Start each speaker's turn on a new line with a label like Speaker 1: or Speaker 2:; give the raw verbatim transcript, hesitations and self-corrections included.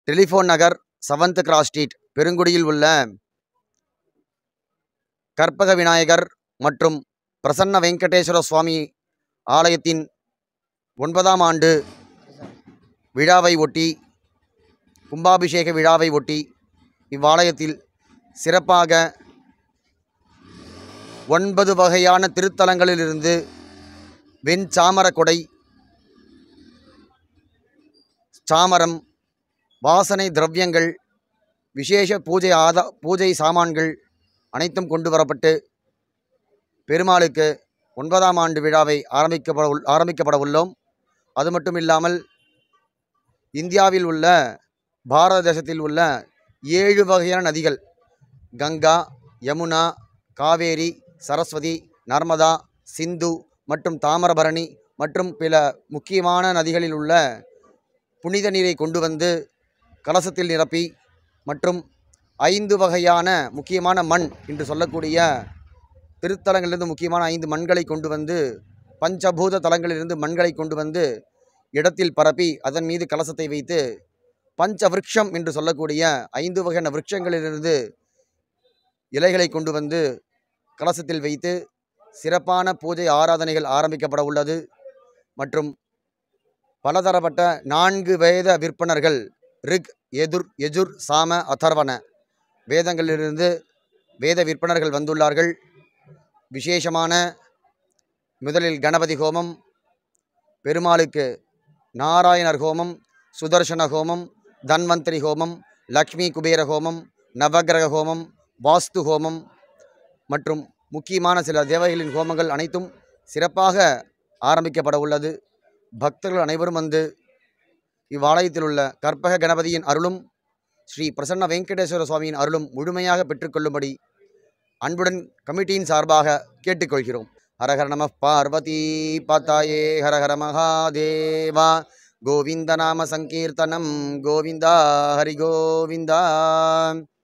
Speaker 1: Telephone Nagar, seventh cross street, பெருங்குடியில் உள்ள கற்பக விநாயகர் மற்றும் பிரசன்ன வெங்கடேஸ்வர சுவாமி ஆலயத்தின் ஒன்பதாம் ஆண்டு விழாவை ஒட்டி, கும்பாபிஷேக விழாவை ஒட்டி இவ்வாலயத்தில் சிறப்பாக ஒன்பது வகையான திருத்தலங்களிலிருந்து வெண் சாமர கொடை, சாமரம், வாசனை திரவியங்கள், விசேஷ பூஜை ஆதா பூஜை சாமான்கள் அனைத்தும் கொண்டு வரப்பட்டு பெருமாளுக்கு ஒன்பதாம் ஆண்டு விழாவை ஆரம்பிக்கப்பட ஆரம்பிக்கப்பட உள்ளோம். அது மட்டும் இல்லாமல் இந்தியாவில் உள்ள, பாரத தேசத்தில் உள்ள ஏழு வகையான நதிகள், கங்கா, யமுனா, காவேரி, சரஸ்வதி, நர்மதா, சிந்து மற்றும் தாமிரபரணி மற்றும் பிற முக்கியமான நதிகளில் உள்ள புனித நீரை கொண்டு வந்து கலசத்தில் நிரப்பி, மற்றும் ஐந்து வகையான முக்கியமான மண் என்று சொல்லக்கூடிய திருத்தலங்களிலிருந்து முக்கியமான ஐந்து மண்களை கொண்டு வந்து, பஞ்சபூத தலங்களிலிருந்து மண்களை கொண்டு வந்து இடத்தில் பரப்பி அதன் மீது கலசத்தை வைத்து, பஞ்ச விருட்சம் என்று சொல்லக்கூடிய ஐந்து வகையான விருட்சங்களிலிருந்து இலைகளை கொண்டு வந்து கலசத்தில் வைத்து சிறப்பான பூஜை ஆராதனைகள் ஆரம்பிக்கப்பட உள்ளது. மற்றும் பலதரப்பட்ட நான்கு வேத விற்பனர்கள், ரிக், எதுர், யஜுர், சாம, அதர்வன வேதங்களிலிருந்து வேத விற்பனர்கள் வந்துள்ளார்கள். விசேஷமான முதலில் கணபதி ஹோமம், பெருமாளுக்கு நாராயணர் ஹோமம், சுதர்சன ஹோமம், தன்வந்திரி ஹோமம், லக்ஷ்மி குபேர ஹோமம், நவகிரக ஹோமம், வாஸ்து ஹோமம் மற்றும் முக்கியமான சில தேவதைகளின் ஹோமங்கள் அனைத்தும் சிறப்பாக ஆரம்பிக்கப்பட உள்ளது. பக்தர்கள் அனைவரும் வந்து இவ்வாலயத்தில் உள்ள கற்பக கணபதியின் அருளும் ஸ்ரீ பிரசன்ன வெங்கடேஸ்வர சுவாமியின் அருளும் முழுமையாக பெற்றுக்கொள்ளும்படி அன்புடன் கமிட்டியின் சார்பாக கேட்டுக்கொள்கிறோம். ஹரஹர நம பார்வதி பதாயே ஹரஹர மகாதேவா. கோவிந்த நாம சங்கீர்த்தனம் கோவிந்தா ஹரி கோவிந்தா.